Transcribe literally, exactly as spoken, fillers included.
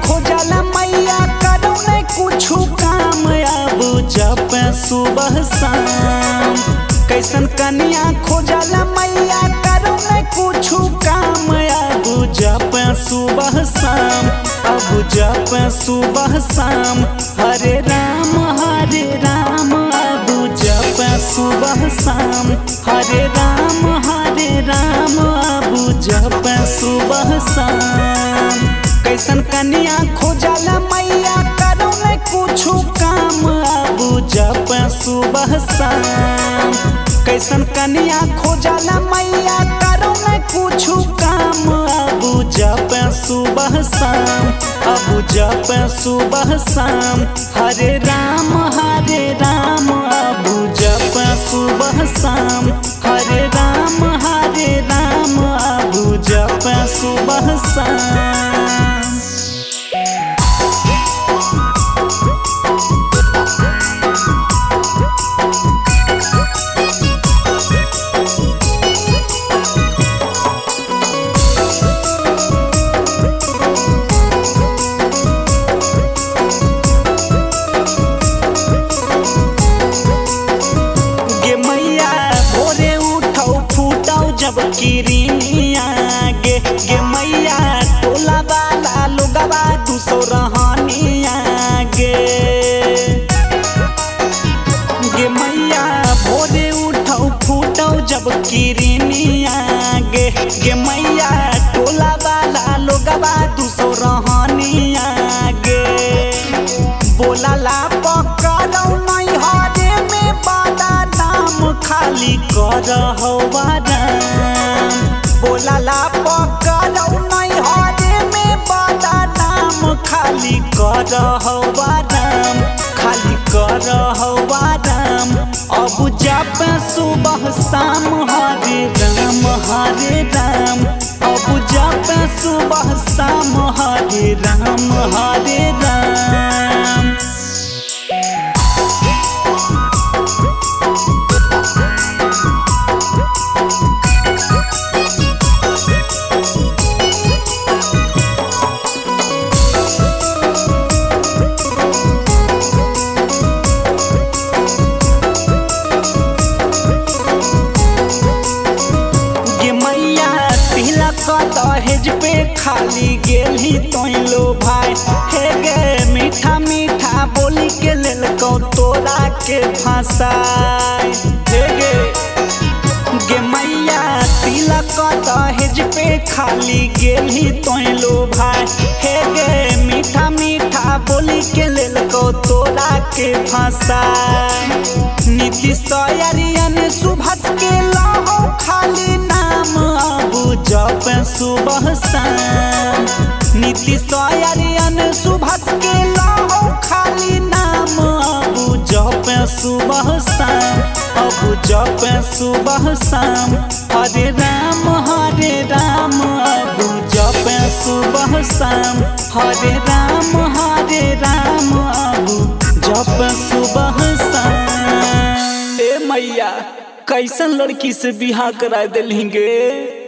खोजला मैया करो न कुछ काम अब जप सुबह शाम। कैसन कन्या खोजला मैया करो न कुछ काम अब जप सुबह शाम। अब जप सुबह शाम हरे राम हरे राम अब जप सुबह शाम। हरे राम हरे राम अब जप सुबह शाम। कैसन कन्या खोजला मैया करो न कुछ काम अब जप सुबह शाम। कैसन कन्या खोजला मैया करो न कुछ काम अब जप सुबह शाम। अब जप सुबह शाम हरे राम हरे राम अब जप सुबह शाम। हरे राम हरे राम अब जप सुबह शाम। जब किरनिया गे गे मैया टोला वाला लोगवा दूसो रहनिया गे गे मैया भोरे उठौ फूटौ जब किरनिया गे गे मैया टोला वाला लोगवा दूसो रहनिया गे। बोलाला पकड़ौ नहीं हरे में बाला नाम खाली करहौ राम। बोलाला पकड़ौ नहीं हरे में बाला नाम खाली करहौ राम। खाली करहौ राम। अब जप सुबह शाम हरे राम हरे राम। अब जप सुबह शाम हरे राम हरे राम। दहेज पे खाली गेली तोइलो भाई हे गे मीठा मीठा बोली के लेल को तोरा के फंसाई हे गे गे मैया तिलक दहेज पे खाली गेली तोइलो भाई हे गे मीठा मीठा बोली के लेल को तोरा के फंसाई। नीतीश यारियन सुभाष के लाहो खाली नाम अब जप सुबह शाम। नीतीश यारियन सुभाष के लाहो खाली नाम अब जप सुबह शाम। अब जप सुबह शाम हरे राम हरे राम अब जप सुबह शाम। हरे राम हरे राम अब जप सुबह शाम। ए मैया कैसन लड़की से बिहा करा दिलही गे।